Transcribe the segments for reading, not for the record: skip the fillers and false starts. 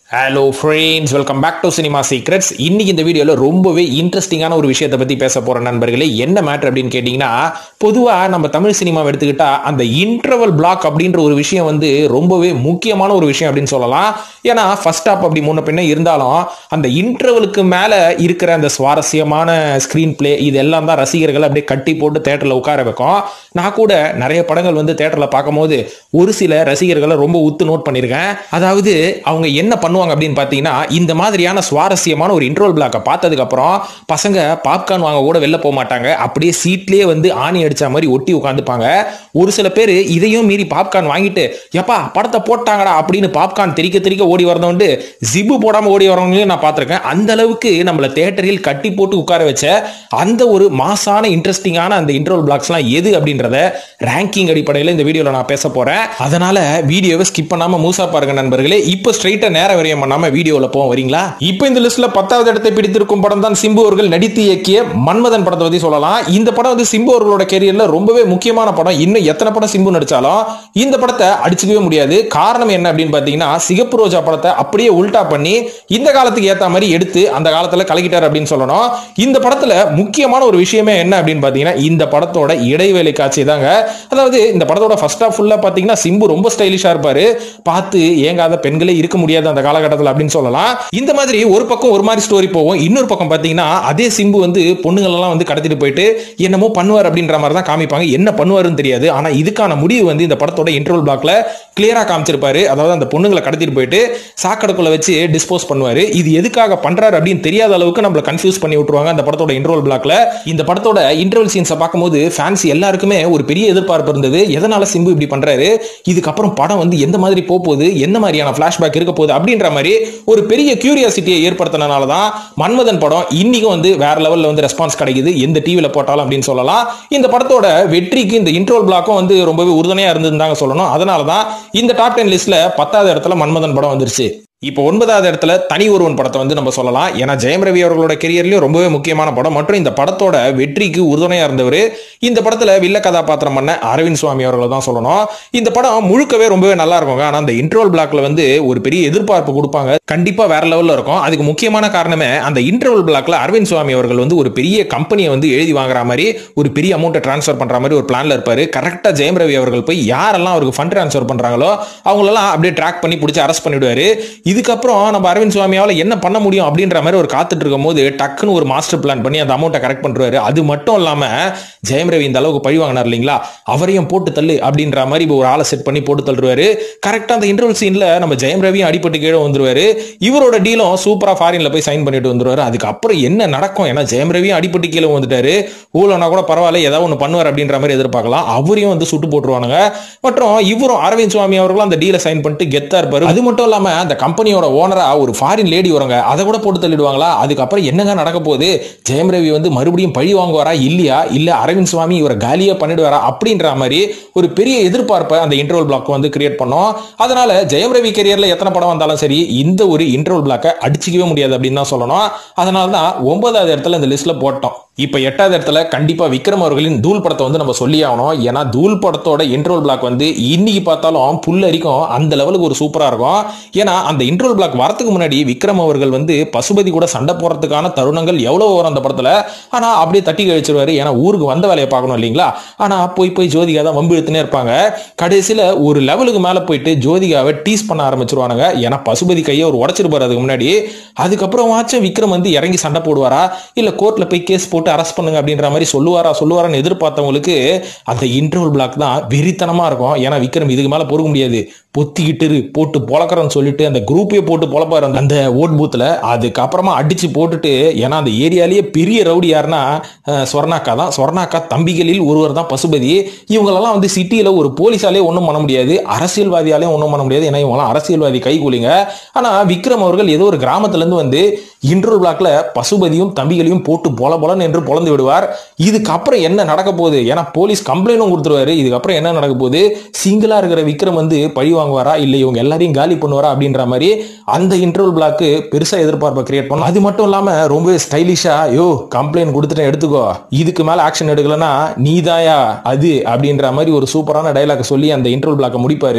Hello friends, welcome back to cinema secrets. இன்னைக்கு இந்த வீடியோவில் ரொம்பவே இன்ட்ரெஸ்டிங்கான ஒரு விஷயத்தை பற்றி பேச போகிற நண்பர்களே. என்ன மேட்ரு அப்படின்னு கேட்டிங்கன்னா, பொதுவாக நம்ம தமிழ் சினிமாவை எடுத்துக்கிட்டா அந்த இன்டர்வல் பிளாக் அப்படின்ற ஒரு விஷயம் வந்து ரொம்பவே முக்கியமான ஒரு விஷயம் அப்படின்னு சொல்லலாம். ஏன்னா ஃபர்ஸ்ட் ஹாப் அப்படி முன்ன பின்ன இருந்தாலும் அந்த இன்டர்வலுக்கு மேலே இருக்கிற அந்த சுவாரஸ்யமான ஸ்க்ரீன் பிளே இதெல்லாம் தான் ரசிகர்கள் அப்படியே கட்டி போட்டு தேட்டரில் உட்கார வைக்கும். நான் கூட நிறைய படங்கள் வந்து தேட்டரில் பார்க்கும்போது ஒரு சில ரசிகர்களை ரொம்ப உத்து நோட் பண்ணியிருக்கேன். அதாவது அவங்க என்ன பண்ணுவாங்க அப்படின்னு பாத்தீங்கன்னா, இந்த மாதிரியான சுவாரஸ்யமான ஒரு இன்ட்ரோல் பிளாக்கை பார்த்ததுக்கு அப்புறம் பசங்க பாப்கார்ன் வாங்க கூட வெளில போக மாட்டாங்க. அப்படியே சீட்லயே வந்து ஆணி அடிச்ச மாதிரி ஒட்டி உட்காந்துப்பாங்க. ஒரு சில பேர் இதையும் மீறி பாப்கார்ன் வாங்கிட்டு எப்பா படத்தை போட்டாங்கடா அப்படின்னு பாப்கார்ன் தெரிக்க ஓடி வரதோண்டு ஜிப்பு போடாம ஓடி வரவங்களையும் நான் பார்த்திருக்கேன். அந்த அளவுக்கு நம்மள தியேட்டரில் கட்டி போட்டு உட்கார வச்ச அந்த ஒரு மாசான இன்ட்ரெஸ்டிங்கான அந்த இன்ட்ரோல் பிளாக்ஸ்லாம் எது அப்படின்றத ரேங்கிங் அடிப்படையில் இந்த வீடியோல நான் பேச போறேன். அதனால வீடியோவை ஸ்கிப் பண்ணாம மூசா பாருங்க நண்பர்களே. இப்போ ஸ்ட்ரைட்டா நேர வரையும் பண்ணாம வீடியோல போவோம், வரீங்களா? இப்போ இந்த லிஸ்ட்ல 10வது இடத்தை பிடித்திருக்கும் படம் தான் சிம்பு அவர்கள் நடித்து இயக்கிய மன்மதன் படத்தை பத்தி சொல்லலாம். இந்த படம் வந்து சிம்பு அவர்களோட கேரியர்ல ரொம்பவே முக்கியமான படம். இன்னும் எத்தனை படம் சிம்பு நடிச்சாலும் இந்த படத்தை அடிச்சுக்கவே முடியாது. காரணம் என்ன அப்படின்னு பாத்தீங்கன்னா, சிகப்பு ரோஜா படத்தை அப்படியே உல்டா பண்ணி இந்த காலத்துக்கு ஏத்த மாதிரி எடுத்து அந்த காலத்துல கலக்கிட்டார் அப்படின்னு சொல்லணும். இந்த படத்துல முக்கியமான ஒரு விஷயமே என்ன அப்படின்னு பாத்தீங்கன்னா, இந்த படத்தோட இடைவேளை காட்சி தாங்க. அதாவது இந்த படத்தோட ஃபர்ஸ்ட் ஹாஃப் ஃபுல்லா பாத்தீங்கன்னா சிம்பு ரொம்ப ஸ்டைலிஷா இருப்பாரு. பார்த்து ஏங்காத பெண்களே இருக்க முடியாது அந்த காலகட்டத்தில் அப்படின்னு சொல்லலாம். இந்த மாதிரி ஒரு பக்கம் ஒரு மாதிரி ஸ்டோரி போகும். இன்னொரு பக்கம் பாத்தீங்கன்னா அதே சிம்பு வந்து பொண்ணுங்கள் எல்லாம் வந்து கடத்திட்டு போயிட்டு என்னமோ பண்ணுவார் அப்படின்ற மாதிரி தான் காமிப்பாங்க. என்ன பண்ணுவாருன்னு தெரியாது. ஆனா இதுக்கான முடிவு வந்து இந்த படத்தோட இன்ட்ரோல் பிளாக்ல கிளியரா காமிச்சிருப்பாரு. அதாவது அந்த பொண்ணுங்களை கடத்திட்டு போயிட்டு சாக்கடைக்குள்ள வச்சு டிஸ்போஸ் பண்ணுவாரு. இது எதுக்காக பண்றாரு அப்படின்னு தெரியாத அளவுக்கு நம்மள கன்ஃபியூஸ் பண்ணி விட்டுருவாங்க அந்த படத்தோட இன்ட்ரோல் பிளாக்ல. இந்த படத்தோட இன்ட்ரோல் சீன்ஸை பார்க்கும்போது ஃபேன்ஸ் எல்லாருக்குமே ஒரு பெரிய எதிர்பார்ப்பு இருந்தது. எதனால சிம்பு இப்படி பண்றாரு, இதுக்கப்புறம் படம் வந்து எந்த மாதிரி போகுது, எந்த மாதிரியான பிளாஷ்பேக் இருக்க போகுது அப்படின்ற மாதிரி ஒரு பெரிய கியூரியாசிட்டியை ஏற்படுத்தினால தான் மன்மதன் படம் இன்னைக்கும் வந்து வேற லெவல்ல வந்து ரெஸ்பான்ஸ் கிடைக்குது எந்த டிவில போட்டாலும் அப்படின்னு சொல்லலாம். இந்த படத்தோட வெற்றிக்கு இந்த இன்ட்ரோல் பிளாக்கும் வந்து ரொம்பவே உறுதுணையா இருந்ததுன்னு சொல்லணும். அதனால தான் இந்த டாப் 10 லிஸ்ட்ல 10வது இடத்துல மன்மதன் படம் வந்துருச்சு. இப்போ 9வது இடத்துல தனி ஒருவன் படத்தை வந்து நம்ம சொல்லலாம். ஏன்னா ஜெயம் ரவி அவர்களோட கெரியர்லயும் ரொம்பவே முக்கியமான படம் மற்றும் இந்த படத்தோட வெற்றிக்கு உறுதுணையா இருந்தவர் இந்த படத்துல வில்ல கதாபாத்திரம் பண்ண அரவிந்த் சுவாமி அவர்களை தான் சொல்லணும். இந்த படம் முழுக்கவே ரொம்பவே நல்லா இருக்கும். ஆனா அந்த இன்ட்ரோல் பிளாக்ல வந்து ஒரு பெரிய எதிர்பார்ப்பு கொடுப்பாங்க. கண்டிப்பா வேற லெவல்ல இருக்கும். அதுக்கு முக்கியமான காரணமே அந்த இன்ட்ரோல் பிளாக்ல அரவிந்த் சுவாமி அவர்கள் வந்து ஒரு பெரிய கம்பெனியை வந்து எழுதி வாங்குற மாதிரி ஒரு பெரிய அமௌண்ட்டை டிரான்ஸ்ஃபர் பண்ற மாதிரி ஒரு பிளான்ல இருப்பாரு. கரெக்டா ஜெயம் ரவி அவர்கள் போய் யாரெல்லாம் அவருக்கு ஃபண்ட் டிரான்ஸ்ஃபர் பண்றாங்களோ அவங்களெல்லாம் அப்படியே ட்ராக் பண்ணி பிடிச்சி அரெஸ்ட் பண்ணிடுவாரு. இதுக்கப்புறம் நம்ம அரவிந்த் சுவாமியால என்ன பண்ண முடியும் அப்படின்ற மாதிரி ஒரு காத்துட்டு இருக்கும் போது டக்குன்னு ஒரு மாஸ்டர் பிளான் பண்ணி அந்த அமௌண்ட்டை கரெக்ட் பண்றாரு. அது மட்டும் இல்லாம ஜெயம் ரவி இந்த அளவுக்கு பழி வாங்கினார் இல்லைங்களா, அவரையும் போட்டு தள்ளு அப்படின்ற மாதிரி ஒரு ஆளை செட் பண்ணி போட்டு தள்ளுவாரு. கரெக்டா அந்த இன்டர்வல் சீன்ல நம்ம ஜெயம் ரவியும் அடிபட்டு கீழே வந்துருவாரு. இவரோட டீலும் சூப்பரா ஃபாரின்ல போய் சைன் பண்ணிட்டு வந்துருவாரு. அதுக்கப்புறம் என்ன நடக்கும், ஏன்னா ஜெயம் ரவியும் அடிபட்டு கீழே வந்துட்டாரு. ஊழனா கூட பரவாயில்ல ஏதாவது ஒன்று பண்ணுவார் அப்படின்ற மாதிரி எதிர்பார்க்கலாம். அவரையும் வந்து சுட்டு போட்டுருவானுங்க. மற்றும் இவரும் அரவிந்த் சுவாமி அவர்களும் அந்த டீலை சைன் பண்ணிட்டு கெத்தா இருப்பாரு. அது மட்டும் இல்லாம அந்த கம்பெனியோட ஓனரா ஒரு ஃபாரின் லேடி வரங்க, அதை கூட போட்டு தள்ளிடுவாங்களா. அதுக்கப்புறம் என்னங்க நடக்க போகுது, ஜெயம் ரவி வந்து மறுபடியும் பழி வாங்குவாரா இல்லையா, இல்ல அரவிந்த் சுவாமி இவரை காலியா பண்ணிடுவாரா அப்படின்ற மாதிரி ஒரு பெரிய எதிர்பார்ப்பை அந்த இன்ட்ரோல் பிளாக் வந்து கிரியேட் பண்ணோம். அதனால ஜெயம் ரவி கெரியர்ல எத்தனை படம் வந்தாலும் சரி இந்த ஒரு இன்ட்ரோல் பிளாக்கை அடிச்சிக்கவே முடியாது அப்படின்னு தான் சொல்லணும். அதனால தான் 9வது இடத்துல இந்த லிஸ்ட்ல போட்டோம். இப்ப 8வது இடத்துல கண்டிப்பா விக்ரம் அவர்களின் தூள் படத்தை வந்து நம்ம சொல்லி ஆகணும். ஏன்னா தூள் படத்தோட இன்ட்ரோல் பிளாக் வந்து இன்னைக்கு பார்த்தாலும் புல்லரிக்கும் அந்த லெவலுக்கு ஒரு சூப்பரா இருக்கும். ஏன்னா அந்த இன்ட்ரோல் பிளாக் வரதுக்கு முன்னாடி விக்ரம் அவர்கள் வந்து பசுபதி கூட சண்டை போறதுக்கான தருணங்கள் எவ்வளவு வரும் அந்த படத்துல. ஆனா அப்படியே தட்டி கழிச்சிருவாரு. ஏன்னா ஊருக்கு வந்த வேலையை பார்க்கணும் இல்லைங்களா. ஆனா போய் ஜோதிகா தான் வம்பு இழுத்துனே இருப்பாங்க. கடைசியில ஒரு லெவலுக்கு மேல போயிட்டு ஜோதிகாவை டீஸ் பண்ண ஆரம்பிச்சிருவானுங்க. ஏன்னா பசுபதி கையை ஒரு உடைச்சிருப்பாரு அதுக்கு முன்னாடி. அதுக்கப்புறம் விக்ரம் வந்து இறங்கி சண்டை போடுவாரா இல்ல கோர்ட்ல போய் கேஸ் போட்டு அரெஸ்ட் பண்ணுங்க அப்படின்ற மாதிரி சொல்லுவாரான்னு எதிர்பார்த்தவங்களுக்கு அந்த இன்ட்ரோல் பிளாக் தான் வெறித்தனமா இருக்கும். ஏன்னா விக்ரம் இதுக்கு மேல பொறுக்க முடியாது, பொத்திக்கிட்டு போட்டு பொழக்கிறன்னு சொல்லிட்டு அந்த குரூப்பே போட்டு பொழப்பாரு அந்த ஓட் பூத்துல. அதுக்கப்புறமா அடிச்சு போட்டுட்டு, ஏன்னா அந்த ஏரியாலேயே பெரிய ரவுடி யாருன்னா சொர்ணாக்கா தான். சொர்ணாக்கா தம்பிகளில் ஒருவர் தான் பசுபதி. இவங்களெல்லாம் வந்து சிட்டியில ஒரு போலீஸாலே ஒன்றும் பண்ண முடியாது, அரசியல்வாதியாலே ஒன்றும் பண்ண முடியாது. ஏன்னா இவங்களாம் அரசியல்வாதி கைகூலிங்க. ஆனா விக்ரம் அவர்கள் ஏதோ ஒரு கிராமத்துல இருந்து வந்து இன்ட்ரோல் பிளாக்ல பசுபதியும் தம்பிகளையும் போட்டு பொலன்னு என்று பொழந்து விடுவார். இதுக்கப்புறம் என்ன நடக்க போகுது, ஏன்னா போலீஸ் கம்ப்ளைண்டும் கொடுத்துருவாரு. இதுக்கப்புறம் என்ன நடக்க போகுது, சிங்கிளா இருக்கிற விக்ரம் வந்து பழி வாங்குவாரா இல்ல இவங்க எல்லாரையும் காலி பண்ணுவாரா அப்படின்ற மாதிரி அந்த இன்ட்ரோல் பிளாக் பெருசா எதிர்பார்ப்பை கிரியேட் பண்ணும். அது மட்டும் இல்லாம ரொம்ப ஸ்டைலிஷா கம்ப்ளைண்ட் கொடுத்துட்டு எடுத்துக்கோ, இதுக்கு மேல ஆக்ஷன் எடுக்கலன்னா நீதாயா அது அப்படின்ற மாதிரி ஒரு சூப்பரான டைலாக் சொல்லி அந்த இன்ட்ரோல் பிளாக் முடிப்பாரு.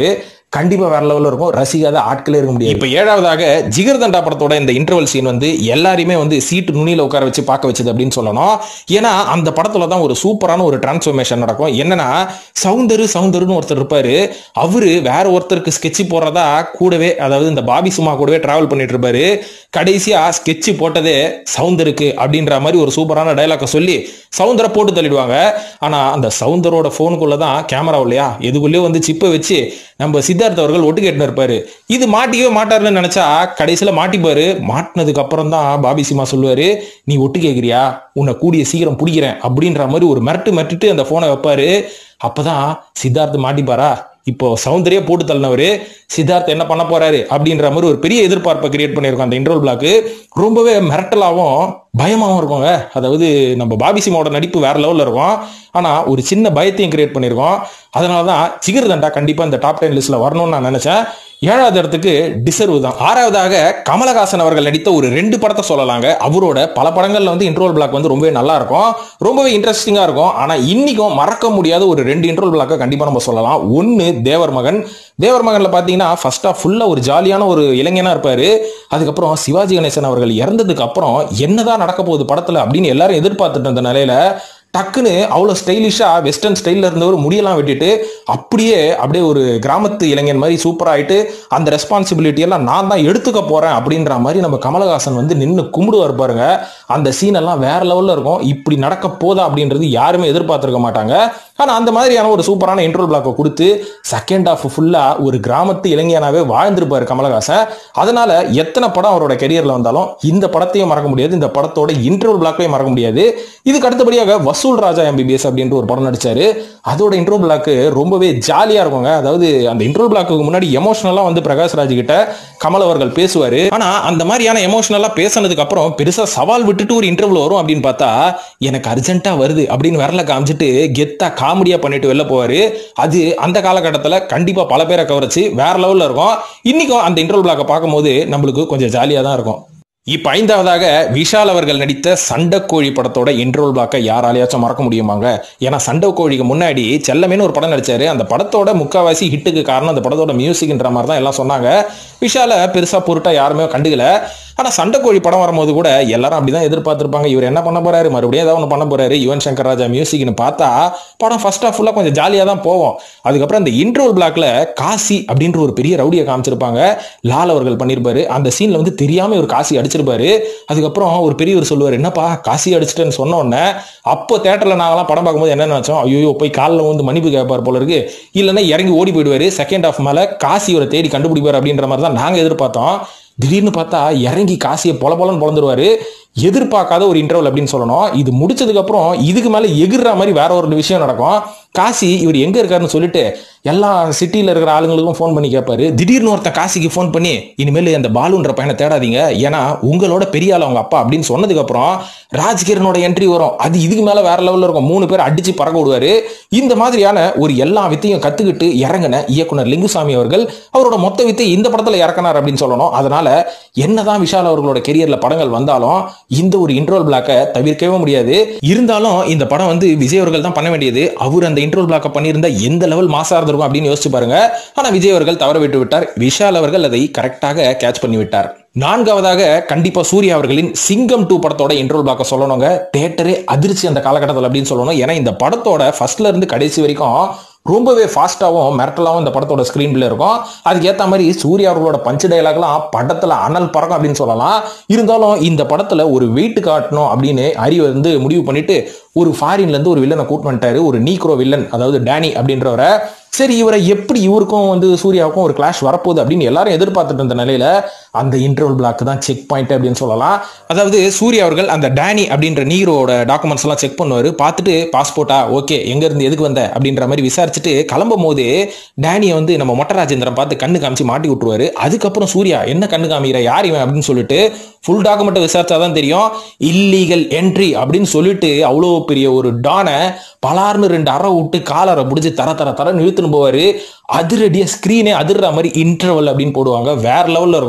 கண்டிப்பா வேற லெவல்ல இருக்கும். ரசிகாத ஆட்களே இருக்க முடியாது. இப்ப 7வதாக ஜிகர்தண்டா படத்தோட இந்த இன்டர்வல் சீன் வந்து எல்லாரையுமே வந்து சீட்டு நுனியில உட்கார வச்சு பார்க்க வச்சது அப்படின்னு சொல்லணும். ஏன்னா அந்த படத்துல தான் ஒரு சூப்பரான ஒரு டிரான்ஸ்ஃபர்மேஷன் நடக்கும். என்னன்னா சவுந்தருன்னு ஒருத்தர் இருப்பாரு. அவரு வேற ஒருத்தருக்கு ஸ்கெட்ச் போடுறதா கூடவே, அதாவது இந்த பாபி சும்மா கூடவே டிராவல் பண்ணிட்டு இருப்பாரு. கடைசியா ஸ்கெட்ச் போட்டதே சவுந்தருக்கு அப்படின்ற மாதிரி ஒரு சூப்பரான டைலாக சொல்லி சவுந்தர போட்டு தள்ளிடுவாங்க. ஆனா அந்த சவுந்தரோட போனுக்குள்ளதான் கேமரா இல்லையா, எதுக்குள்ளேயே வந்து சிப்பை வச்சு நம்ம சித்தார்த் அவர்கள் ஒட்டு கேட்டு இருப்பாரு. இது மாட்டிக்கவே மாட்டாருன்னு நினைச்சா கடைசியில மாட்டிப்பாரு. மாட்டினதுக்கு அப்புறம் தான் பாபி சிம்மா சொல்லுவாரு, நீ ஒட்டு கேட்கிறியா, உன்னை கூடிய சீக்கிரம் பிடிக்கிறேன் அப்படின்ற மாதிரி ஒரு மிரட்டு அந்த போனை வைப்பாரு. அப்பதான் சித்தார்த் மாட்டிப்பாரா, இப்போ சௌந்தர்யா போட்டு தள்ளினவரு சித்தார்த் என்ன பண்ண போறாரு அப்படின்ற மாதிரி ஒரு பெரிய எதிர்பார்ப்பை கிரியேட் பண்ணியிருக்கோம். அந்த இன்டர்வல் பிளாக் ரொம்பவே மிரட்டலாவும் பயமாவும் இருக்குங்க. அதாவது நம்ம பாபி சிம்மாவோட நடிப்பு வேற லெவல்ல இருக்கும். ஆனா ஒரு சின்ன பயத்தையும் கிரியேட் பண்ணியிருக்கோம். அதனாலதான் ஜிகர்தண்டா கண்டிப்பா இந்த டாப் 10 லிஸ்ட்ல வரணும்னு நான் நினைச்சேன். 7வது இடத்துக்கு டிசர்வ் தான். 6வதாக கமலஹாசன் அவர்கள் நடித்த ஒரு 2 படத்தை சொல்லலாங்க. அவரோட பல படங்கள்ல வந்து இன்டர்வல் பிளாக் வந்து ரொம்பவே நல்லா இருக்கும், ரொம்பவே இன்ட்ரெஸ்டிங்கா இருக்கும். ஆனா இன்னைக்கும் மறக்க முடியாத ஒரு 2 இன்டர்வல் பிளாக்கை கண்டிப்பா நம்ம சொல்லலாம். ஒன்னு தேவர் மகன்ல பாத்தீங்கன்னா ஃபர்ஸ்ட் ஆஃப் ஃபுல்லா ஒரு ஜாலியான ஒரு இளைஞனா இருப்பாரு. அதுக்கப்புறம் சிவாஜி கணேசன் அவர்கள் இறந்ததுக்கு அப்புறம் என்னதான் நடக்க போகுது படத்துல அப்படின்னு எல்லாரும் எதிர்பார்த்துட்டு இருந்த நிலையில டக்குன்னு அவ்வளோ ஸ்டைலிஷா வெஸ்டர்ன் ஸ்டைல்ல இருந்தவர் முடியெல்லாம் வெட்டிட்டு அப்படியே ஒரு கிராமத்து இளைஞன் மாதிரி சூப்பரா ஆயிட்டு அந்த ரெஸ்பான்சிபிலிட்டி எல்லாம் நான் தான் எடுத்துக்க போறேன் அப்படின்ற மாதிரி நம்ம கமலஹாசன் வந்து நின்று கும்பிடுவார் பாருங்க. அந்த சீன் எல்லாம் வேற லெவல்ல இருக்கும். இப்படி நடக்க போதா அப்படின்றது யாருமே எதிர்பார்த்திருக்க மாட்டாங்க. ஆனா அந்த மாதிரியான ஒரு சூப்பரான இன்ட்ரோல் பிளாக்கை கொடுத்து செகண்ட் ஹாஃப் ஃபுல்லா ஒரு கிராமத்து இளைஞனாவே வாழ்ந்திருப்பாரு கமலஹாசன். அதனால எத்தனை படம் அவரோட கெரியர்ல வந்தாலும் இந்த படத்தையும் மறக்க முடியாது, இந்த படத்தோட இன்ட்ரோல் பிளாக்கையும் மறக்க முடியாது. இதுக்கு அடுத்தபடியாக வசூல் ராஜா MBBS அப்படின்ற ஒரு படம் நடிச்சாரு. அதோட இன்ட்ரோல் பிளாக் ரொம்பவே ஜாலியா இருக்குங்க. அதாவது அந்த இன்ட்ரோல் பிளாக்கு முன்னாடி எமோஷனலா வந்து பிரகாஷ் ராஜ் கிட்ட கமல் அவர்கள் பேசுவாரு. ஆனா அந்த மாதிரியான எமோஷனலா பேசினதுக்கு அப்புறம் பெருசா சவால் விட்டுட்டு ஒரு இன்டர்வியூ வரும் அப்படின்னு பார்த்தா எனக்கு அர்ஜென்ட்டா வருது அப்படின்னு வரல காமிச்சிட்டு கெத்தா காமெடியா பண்ணிட்டு வெளில போவாரு. அது அந்த காலகட்டத்தில் கண்டிப்பா பல பேரை கவர்ச்சி வேற லெவல்ல இருக்கும். இன்னைக்கும் அந்த இன்டர்வல் பிளாக்கை பார்க்கும்போது நம்மளுக்கு கொஞ்சம் ஜாலியா தான் இருக்கும். இப்ப 5வதாக விஷால் அவர்கள் நடித்த சண்டைக்கோழி படத்தோட இன்ட்ரோல் பிளாக்கை யாராலையாச்சும் மறக்க முடியுமாங்க? ஏன்னா சண்டைக்கோழிக்கு முன்னாடி செல்லமேன்னு ஒரு படம் நடிச்சாரு. அந்த படத்தோட முக்காவாசி ஹிட்டுக்கு காரணம் அந்த படத்தோட மியூசிக்ன்ற மாதிரி தான் எல்லாம் சொன்னாங்க. விஷால பெருசா பொருட்டா யாருமே கண்டுக்கல. ஆனா சண்டைக்கோழி படம் வரும்போது கூட எல்லாரும் அப்படிதான் எதிர்பார்த்திருப்பாங்க, இவர் என்ன பண்ண போறாரு, மறுபடியும் ஏதாவது ஒன்று பண்ண போறாரு, யுவன் சங்கர் ராஜா மியூசிக்னு பார்த்தா படம் ஃபர்ஸ்ட் ஆஃப் ஃபுல்லா கொஞ்சம் ஜாலியா தான் போவோம். அதுக்கப்புறம் இந்த இன்ட்ரோல் பிளாக்ல காசி அப்படின்ற ஒரு பெரிய ரவுடியை காமிச்சிருப்பாங்க. லால் அவர்கள் பண்ணிருப்பாரு. அந்த சீன்ல வந்து தெரியாம ஒரு காசி அடிச்சிருப்பாரு. அதுக்கப்புறம் ஒரு பெரியவர் சொல்லுவார், என்னப்பா காசி அடிச்சிட்டேன்னு சொன்ன உடனே அப்போ தேட்டர்ல நாங்களாம் படம் பார்க்கும்போது என்ன நினைச்சோம், ஐயோ போய் காலில் வந்து மன்னிப்பு கேட்பார் போல இருக்கு, இல்லைன்னா இறங்கி ஓடி போயிடுவாரு, செகண்ட் ஹாஃப் மேல காசியோட தேடி கண்டுபிடிப்பார் அப்படின்ற மாதிரி தான் நாங்க எதிர்பார்த்தோம். திடீர்னு பார்த்தா இறங்கி காசியை பொலன்னு பொழந்துருவாரு. எதிர்பார்க்காத ஒரு இன்டர்வல் அப்படின்னு சொல்லணும். இது முடிச்சதுக்கு அப்புறம் இதுக்கு மேல எகிர்ற மாதிரி வேற ஒரு விஷயம் நடக்கும். காசி இவர் எங்க இருக்காருன்னு சொல்லிட்டு எல்லா சிட்டியில இருக்கிற ஆளுங்களுக்கும் போன் பண்ணி கேட்பாரு. திடீர்னு ஒருத்தன் காசிக்கு போன் பண்ணி இனிமேல் அந்த பாலுன்ற பையனை தேடாதீங்க, ஏன்னா உங்களோட பெரிய ஆள் அவங்க அப்பா அப்படின்னு சொன்னதுக்கு அப்புறம் ராஜ்கிரனோட என்ட்ரி வரும். அது இதுக்கு மேல வேற லெவல்ல இருக்கும். 3 பேர் அடிச்சு பறக்க விடுவாரு. இந்த மாதிரியான ஒரு எல்லா வித்தையும் கத்துக்கிட்டு இறங்கின இயக்குனர் லிங்குசாமி அவர்கள் அவரோட மொத்த வித்தை இந்த படத்துல இறக்கினார் அப்படின்னு சொல்லணும். அதனால என்னதான் விஷால் அவர்களோட கெரியர்ல படங்கள் வந்தாலும் இந்த ஒரு இன்ட்ரோல் பிளாக்கை தவிர்க்கவே முடியாது. இருந்தாலும் இந்த படம் வந்து விஜய் அவர்கள் தான் பண்ண வேண்டியது. அவர் அந்த இன்ட்ரோல் பிளாக் பண்ணியிருந்தா எந்த லெவல் மாசா இருந்திருக்கும் அப்படின்னு யோசிச்சு பாருங்க. ஆனா விஜய் அவர்கள் தவற விட்டு விட்டார். விஷால் அவர்கள் அதை கரெக்டாக கேட்ச் பண்ணி விட்டார். 4வதாக கண்டிப்பா சூர்யா அவர்களின் சிங்கம் 2 படத்தோட இன்ட்ரோல் பிளாக்க சொல்லணுங்க. தியேட்டரே அதிர்ச்சி அந்த காலகட்டத்தில் அப்படின்னு சொல்லணும். ஏன்னா இந்த படத்தோட ஃபர்ஸ்ட்ல இருந்து கடைசி வரைக்கும் ரொம்பவே ஃபாஸ்டாகவும் மிரட்டலாகவும் இந்த படத்தோட ஸ்கிரீன் பிளே இருக்கும். அதுக்கு ஏற்ற மாதிரி சூர்யா அவர்களோட பஞ்சு டைலாக்லாம் படத்துல அனல் பறக்கும் அப்படின்னு சொல்லலாம். இருந்தாலும் இந்த படத்துல ஒரு வெயிட் காட்டணும் அப்படின்னு அறிவு வந்து முடிவு பண்ணிட்டு ஒரு ஃபாரின்ல இருந்து ஒரு வில்லனை கூட்டு வந்துட்டாரு, ஒரு நீக்ரோ வில்லன், அதாவது டேனி அப்படின்றவரை. சரி இவரை எப்படி இவருக்கும் வந்து சூர்யாவுக்கும் ஒரு கிளாஷ் வரப்போகுது அப்படின்னு எல்லாரும் எதிர்பார்த்துட்டு இருந்த நிலையில அந்த இன்டர்வல் பிளாக் தான் செக் பாயிண்ட் அப்படின்னு சொல்லலாம். அதாவது சூர்யா அவர்கள் அந்த டேனி அப்படின்ற நீரோட டாக்குமெண்ட்ஸ் எல்லாம் செக் பண்ணுவாரு. பார்த்துட்டு பாஸ்போர்ட்டா ஓகே, எங்க இருந்து எதுக்கு வந்த அப்படின்ற மாதிரி விசாரிச்சுட்டு கிளம்பும் போது டேனியை வந்து நம்ம மொட்டை ராஜேந்திரன் பார்த்து கண்ணு காமிச்சு மாட்டி விட்டுருவாரு. அதுக்கப்புறம் சூர்யா என்ன கண்ணு காமிக்கிற, யார் இவன் அப்படின்னு சொல்லிட்டு ஃபுல் டாக்குமெண்ட் விசாரிச்சாதான் தெரியும் இல்லீகல் என்ட்ரி அப்படின்னு சொல்லிட்டு அவ்வளோ பெரிய ஒரு டானை பலார்னு 2 அறை விட்டு காலரை பிடிச்சி தர இழுத்துன்னு போவாரு. அதிரடியா ஸ்கிரீனே அதிர்ற மாதிரி இன்டர்வல் அப்படின்னு போடுவாங்க. வேற லெவல்ல இருக்கும்.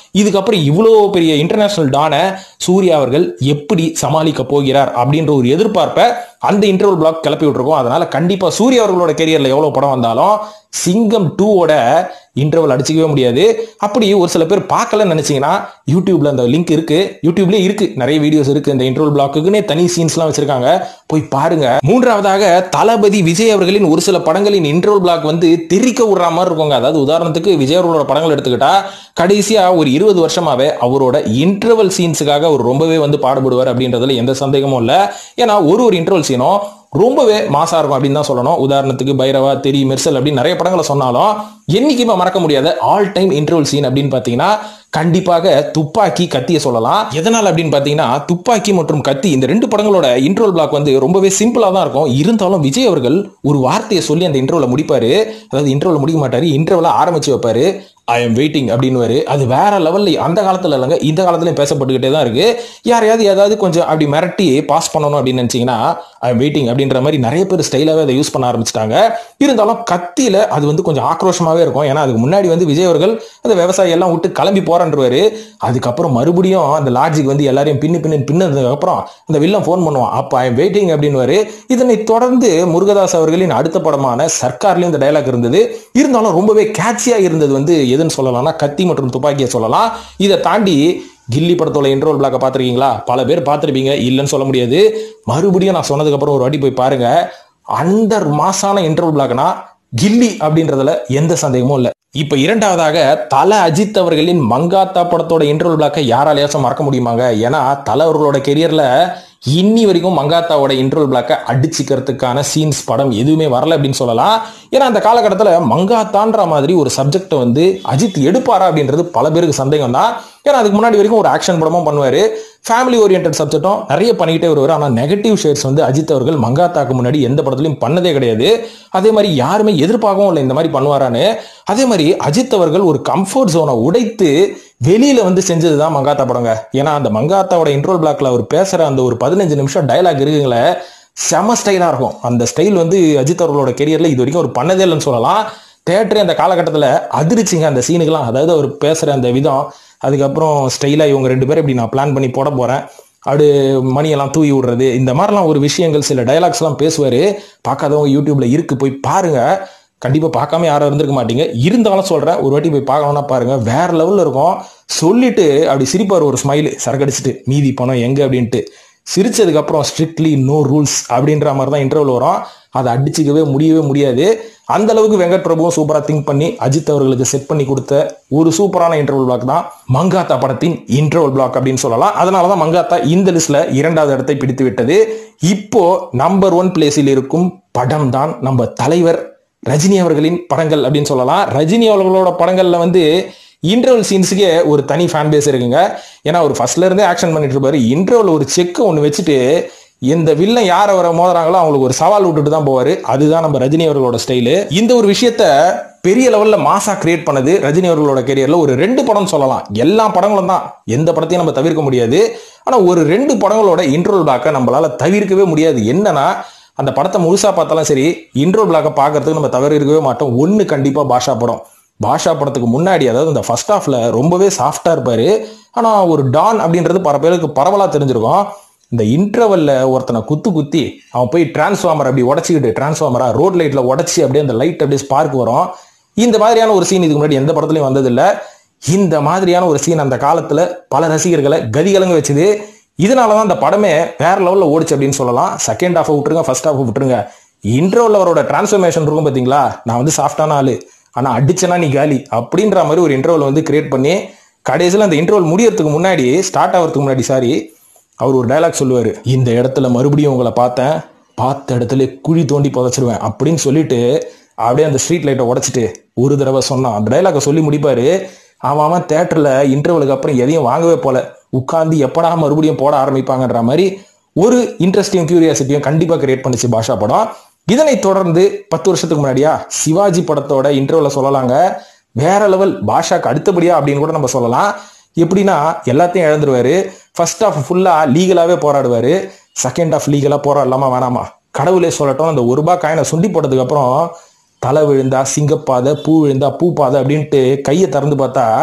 இதுக்கப்புறம் இவ்வளோ பெரிய இன்டர்நேஷனல் டான சூர்யா அவர்கள் எப்படி சமாளிக்க போகிறார் அப்படின்ற ஒரு எதிர்பார்ப்பை அந்த இன்டர்வல் பிளாக் கிளப்பி விட்டுருக்கோம். அதனால கண்டிப்பா சூர்யா அவர்களோட கெரியர்ல எவ்வளவு படம் வந்தாலும் சிங்கம் 2ஓட இன்டர்வல் அடிச்சுக்கவே முடியாது. அப்படி ஒரு சில பேர் பார்க்கலன்னு நினைச்சீங்கன்னா யூடியூப்ல அந்த லிங்க் இருக்கு, யூடியூப்லயே இருக்கு, நிறைய வீடியோஸ் இருக்கு. இந்த இன்டர்வல் பிளாக்குன்னே தனி சீன்ஸ்லாம் வச்சிருக்காங்க, போய் பாருங்க. மூன்றாவதாக தளபதி விஜய் அவர்களின் ஒரு சில படங்களின் இன்டர்வல் பிளாக் வந்து தெரிக்க விடுற மாதிரி இருக்குங்க. அதாவது உதாரணத்துக்கு விஜய் அவர்களோட படங்கள் எடுத்துக்கிட்டா கடைசியா ஒரு 20 வருஷமாவே அவரோட இன்டர்வல் சீன்ஸுக்காக அவர் ரொம்பவே வந்து பாடுபடுவார் அப்படின்றதுல எந்த சந்தேகமும் இல்லை. ஏன்னா ஒரு இன்டர்வல் சீனும் ரொம்பவே மாசா இருக்கும் அப்படின்னு தான் சொல்லணும். உதாரணத்துக்கு பைரவா, தெரி, மெர்சல் அப்படின்னு நிறைய படங்களை சொன்னாலும் என்னைக்குமே மறக்க முடியாத ஆல் டைம் இன்டர்வல் சீன் அப்படின்னு பாத்தீங்கன்னா கண்டிப்பாக துப்பாக்கி, கத்தியை சொல்லலாம். எதனால அப்படின்னு பாத்தீங்கன்னா துப்பாக்கி மற்றும் கத்தி இந்த 2 படங்களோட இன்டர்வல் பிளாக் வந்து ரொம்பவே சிம்பிளா தான் இருக்கும். இருந்தாலும் விஜய் அவர்கள் ஒரு வார்த்தையை சொல்லி அந்த இன்டர்வல முடிப்பாரு. அதாவது இன்டர்வல முடிக்க மாட்டாரு, இன்டர்வல ஆரம்பிச்சு வைப்பாரு. ஐ எம் வெயிட்டிங் அப்படின்னு அது வேற லெவல்ல அந்த காலத்துல இல்லைங்க, இந்த காலத்துலயும் பேசப்பட்டுக்கிட்டே தான் இருக்கு. யாரையாவது ஏதாவது கொஞ்சம் அப்படி மிரட்டி பாஸ் பண்ணணும் அப்படின்னு நினைச்சீங்கன்னா ஐ எம் வெயிட்டிங் அப்படின்ற மாதிரி நிறைய பேர் ஸ்டைலாவே அதை யூஸ் பண்ண ஆரம்பிச்சிட்டாங்க. இருந்தாலும் கத்தியில அது வந்து கொஞ்சம் ஆக்ரோஷமாவே இருக்கும். ஏன்னா அதுக்கு முன்னாடி வந்து விஜய் அவர்கள் அந்த விவசாயம் எல்லாம் விட்டு கிளம்பி போறன்றுவாரு. அதுக்கப்புறம் மறுபடியும் அந்த லாஜிக் வந்து எல்லாரையும் பின்னதுக்கு அப்புறம் அந்த வில்லன் போன் பண்ணுவான், அப்ப ஐ எம் வெயிட்டிங் அப்படின்னு. இதனை தொடர்ந்து முருகதாஸ் அவர்களின் அடுத்த படமான சர்க்கார்லயும் இந்த டயலாக் இருந்தது. இருந்தாலும் ரொம்பவே கேட்சியா இருந்தது வந்து எதுன்னு சொல்லலாம்னா கத்தி மற்றும் துப்பாக்கியை சொல்லலாம். இதை தாண்டி கில்லி படத்தோட இன்டர்வல் பிளாக்க பார்த்திருக்கீங்களா? பல பேர் பார்த்திருப்பீங்க, இல்லைன்னு சொல்ல முடியாது. மறுபடியும் நான் சொன்னதுக்கு அப்புறம் ஒரு வாட்டி போய் பாருங்க. அந்த மாசான இன்டர்வல் பிளாக்னா கில்லி அப்படின்றதுல எந்த சந்தேகமும் இல்லை. இப்ப இரண்டாவதாக தல அஜித் அவர்களின் மங்காத்தா படத்தோட இன்டர்வல் பிளாக்கை யாராலையாச்சும் மறக்க முடியுமாங்க? ஏன்னா தல அவர்களோட கெரியர்ல இன்னி வரைக்கும் மங்காத்தாவோட இன்டர்வல் பிளாக்கை அடிச்சுக்கிறதுக்கான சீன்ஸ் படம் எதுவுமே வரல அப்படின்னு சொல்லலாம். ஏன்னா அந்த காலகட்டத்தில் மங்காத்தான்ற மாதிரி ஒரு சப்ஜெக்டை வந்து அஜித் எடுப்பாரா அப்படின்றது பல பேருக்கு சந்தேகம் தான். ஏன்னா அதுக்கு முன்னாடி வரைக்கும் ஒரு ஆக்ஷன் படமும் பண்ணுவாரு, ஃபேமிலி ஓரியன்ட் சப்ஜெக்டும் நிறைய பண்ணிக்கிட்டே வருவார். ஆனால் நெகட்டிவ் ஷேட்ஸ் வந்து அஜித் அவர்கள் மங்காத்தாக்கு முன்னாடி எந்த படத்துலையும் பண்ணதே கிடையாது. அதே மாதிரி யாருமே எதிர்பார்க்கவும் இல்லை இந்த மாதிரி பண்ணுவாரான்னு. அதே மாதிரி அஜித் அவர்கள் ஒரு கம்ஃபர்ட் ஜோனை உடைத்து வெளியில வந்து செஞ்சதுதான் மங்காத்தா படங்க. ஏன்னா அந்த மங்காத்தாவோட இன்ட்ரோல் பிளாக்ல அவர் பேசுற அந்த ஒரு 15 நிமிஷம் டயலாக் இருக்குங்களே, செம ஸ்டைலா இருக்கும். அந்த ஸ்டைல் வந்து அஜித் அவர்களோட கெரியர்ல இது வரைக்கும் ஒரு பண்ணதே இல்லைன்னு சொல்லலாம். தேட்டரே அந்த காலகட்டத்தில் அதிர்ச்சிங்க அந்த சீனுக்கெல்லாம். அதாவது அவர் பேசுற அந்த விதம், அதுக்கப்புறம் ஸ்டைலா இவங்க 2 பேரும் இப்படி நான் பிளான் பண்ணி போட போறேன், அப்படி மணியெல்லாம் தூவி விடுறது, இந்த மாதிரிலாம் ஒரு விஷயங்கள் சில டைலாக்ஸ் எல்லாம் பேசுவாரு. பார்க்காதவங்க யூடியூப்ல இருக்கு, போய் பாருங்க. கண்டிப்பா பார்க்காம யாரும் இருந்திருக்க மாட்டீங்க. இருந்தாலும் சொல்றேன், ஒரு வாட்டி போய் பார்க்கணும்னா பாருங்க, வேற லெவல்ல இருக்கும். சொல்லிட்டு அப்படி சிரிப்பார், ஒரு ஸ்மைல் சரக்கடிச்சிட்டு, மீதி பணம் எங்க அப்படின்ட்டு. சிரிச்சதுக்கு அப்புறம் ஸ்ட்ரிக்ட்லி நோ ரூல்ஸ் அப்படின்ற மாதிரி தான் இன்டர்வல் வரும். அதை அடிச்சுக்கவே முடியவே முடியாது. அந்த அளவுக்கு வெங்கட் பிரபுவும் சூப்பரா திங்க் பண்ணி அஜித் அவர்களுக்கு செட் பண்ணி கொடுத்த ஒரு சூப்பரான இன்டர்வல் பிளாக் தான் மங்காத்தா படத்தின் இன்டர்வல் பிளாக் அப்படின்னு சொல்லலாம். அதனாலதான் மங்காத்தா இந்த லிஸ்ட்ல 2வது இடத்தை பிடித்து விட்டது. இப்போ நம்பர் 1 பிளேஸில் இருக்கும் படம் தான் நம்ம தலைவர் ரஜினி அவர்களின் படங்கள் அப்படின்னு சொல்லலாம். ரஜினி அவர்களோட படங்கள்ல வந்து இன்டர்வல் சீன்ஸுக்கே ஒரு தனி ஃபேன் பேஸ் இருக்குங்க. ஏன்னா ஒரு ஃபர்ஸ்ட்ல இருந்தே ஆக்ஷன் பண்ணிட்டு இருப்பாரு. இன்டர்வல் ஒரு செக் ஒன்று வச்சுட்டு இந்த வில்லன் யார் அவரை மோதுறாங்களோ அவங்களுக்கு ஒரு சவால் விட்டுட்டு தான் போவாரு. அதுதான் நம்ம ரஜினி அவர்களோட ஸ்டைலு. இந்த ஒரு விஷயத்த பெரிய லெவல்ல மாசா கிரியேட் பண்ணது ரஜினி அவர்களோட கெரியர்ல ஒரு 2 படம் சொல்லலாம். எல்லா படங்களும் தான், எந்த படத்தையும் நம்ம தவிர்க்க முடியாது. ஆனா ஒரு 2 படங்களோட இன்டர்வல் பிளாக்க நம்மளால தவிர்க்கவே முடியாது. என்னன்னா, அந்த படத்தை முழுசா பார்த்தாலும் சரி, இன்ட்ரோல் பிளாக்கை பார்க்கறதுக்கு நம்ம தவறு இருக்கவே மாட்டோம். ஒன்று கண்டிப்பா பாஷா படம். பாஷா படத்துக்கு முன்னாடி, அதாவது இந்த ஃபர்ஸ்ட் ஹாஃப்ல ரொம்பவே சாஃப்டா இருப்பாரு. ஆனா ஒரு டான் அப்படின்றது பல பேருக்கு பரவலா தெரிஞ்சிருக்கும். இந்த இன்டர்வல்ல ஒருத்தனை குத்தி அவன் போய் டிரான்ஸ்ஃபார்மர் அப்படி உடச்சிக்கிட்டு, டிரான்ஸ்ஃபார்மரா ரோட் லைட்ல உடச்சி அப்படியே அந்த லைட் அப்படியே ஸ்பார்க் வரும். இந்த மாதிரியான ஒரு சீன் இதுக்கு முன்னாடி எந்த படத்துலயும் வந்ததில்லை. இந்த மாதிரியான ஒரு சீன் அந்த காலத்துல பல ரசிகர்களை கதிகலங்க வச்சுது. இதனாலதான் அந்த படமே வேற லெவல்ல ஓடிச்சு அப்படின்னு சொல்லலாம். செகண்ட் ஹாஃப் விட்டுருங்க, ஃபர்ஸ்ட் ஹாஃப் விட்டுருங்க, இன்ட்ரோல அவரோட டிரான்ஸ்ஃபர்மேஷன் இருக்கும் பாத்தீங்களா, நான் வந்து சாஃப்டான ஆளு, ஆனா அடிச்சனா நீ காலி அப்படின்ற மாதிரி ஒரு இன்ட்ரோல் வந்து கிரியேட் பண்ணி, கடைசியில் அந்த இன்ட்ரோல் முடியறதுக்கு முன்னாடி, ஸ்டார்ட் ஆகிறதுக்கு முன்னாடி அவர் ஒரு டைலாக் சொல்லுவாரு, இந்த இடத்துல மறுபடியும் உங்களை பார்த்தேன், பார்த்த இடத்துல குழி தோண்டி புதைச்சிருவேன் அப்படின்னு சொல்லிட்டு அப்படியே அந்த ஸ்ட்ரீட் லைட்டை உடைச்சிட்டு ஒரு தடவை சொன்னான். அந்த டைலாக்கை சொல்லி முடிப்பாரு. அவன் தேட்டர்ல இன்டர்வலுக்கு அப்புறம் எதையும் வாங்கவே போல, உட்கார்ந்து எப்படா மறுபடியும் போட ஆரம்பிப்பாங்கன்ற மாதிரி ஒரு இன்ட்ரெஸ்டிங் கியூரியாசிட்டியும் கண்டிப்பா கிரியேட் பண்ணிச்சு பாஷா படம். இதனை தொடர்ந்து 10 வருஷத்துக்கு முன்னாடியா சிவாஜி படத்தோட இன்டர்வல சொல்லலாங்க, வேற லெவல், பாஷாக்கு அடுத்தபடியா அப்படின்னு கூட நம்ம சொல்லலாம். எப்படின்னா எல்லாத்தையும் இழந்துருவாரு. ஃபர்ஸ்ட் ஹாஃப் ஃபுல்லா லீகலாவே போராடுவாரு, செகண்ட் ஹாஃப் லீகலா போராடலாமா வேணாமா கடவுளே சொல்லட்டும், அந்த ₹1 காயினை சுண்டி போட்டதுக்கு அப்புறம் தலை விழுந்தா சிங்கப்பாதை, பூ விழுந்தா பூ பாதை அப்படின்ட்டு கையை திறந்து பார்த்தா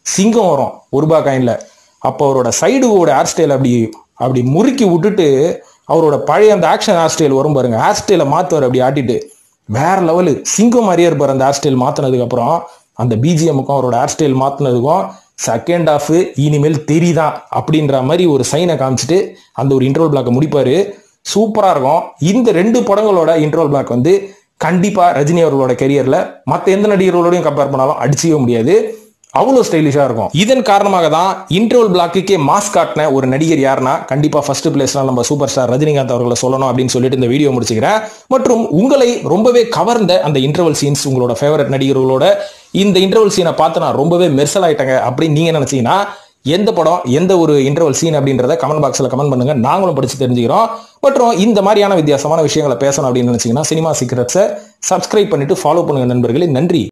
சிங்கம் வரும் ₹1 காயின்ல. அப்போ அவரோட சைடுவோட ஹேர் ஸ்டைல் அப்படி அப்படி முறுக்கி விட்டுட்டு அவரோட பழைய அந்த ஆக்ஷன் ஹேர் ஸ்டைல் வரும் பாருங்க, ஹேர் ஸ்டைலை மாத்துவார் அப்படி ஆட்டிட்டு. வேற லெவலு, சிங்கம் மாதிரியே இருப்பார் அந்த ஹேர் ஸ்டைல் மாத்தினதுக்கு அப்புறம். அந்த பிஜிஎம்முக்கும் அவரோட ஹேர் ஸ்டைல் மாத்தினதுக்கும் செகண்ட் ஹாஃப் இனிமேல் தெரியுதான் அப்படின்ற மாதிரி ஒரு சைனை காமிச்சிட்டு அந்த ஒரு இன்டர்வல் பிளாக்கை முடிப்பாரு. சூப்பரா இருக்கும். இந்த 2 படங்களோட இன்டர்வல் பிளாக் வந்து கண்டிப்பா ரஜினி அவர்களோட கெரியர்ல மற்ற எந்த நடிகர்களோடையும் கம்பேர் பண்ணாலும் அடிச்சிக்கவே முடியாது. அவ்வளோ ஸ்டைலிஷா இருக்கும். இதன் காரணமாக தான் இன்டர்வல் பிளாக்குக்கே மாஸ் காட்டின ஒரு நடிகர் யாருன்னா கண்டிப்பா ஃபர்ஸ்ட் பிளேஸ்ல நம்ம சூப்பர் ஸ்டார் ரஜினிகாந்த் அவர்களை சொல்லணும் அப்படின்னு சொல்லிட்டு இந்த வீடியோ முடிச்சுக்கிறேன். மற்றும் உங்களை ரொம்பவே கவர்ந்த அந்த இன்டர்வல் சீன்ஸ், உங்களோட ஃபேவரட் நடிகர்களோட இந்த இன்டர்வல் சீனை பார்த்து நான் ரொம்பவே மெர்சல் ஆயிட்டேங்க அப்படின்னு நீங்க நினைச்சீங்கன்னா எந்த படம், எந்த ஒரு இன்டர்வல் சீன் அப்படின்றத கமெண்ட் பாக்ஸ்ல கமெண்ட் பண்ணுங்க, நாங்களும் படிச்சு தெரிஞ்சுக்கிறோம். மற்றும் இந்த மாதிரியான வித்தியாசமான விஷயங்களை பேசணும் அப்படின்னு நினைச்சீங்கன்னா சினிமா சீக்ரெட்ஸை சப்ஸ்கிரைப் பண்ணிட்டு ஃபாலோ பண்ணுங்க நண்பர்களே. நன்றி.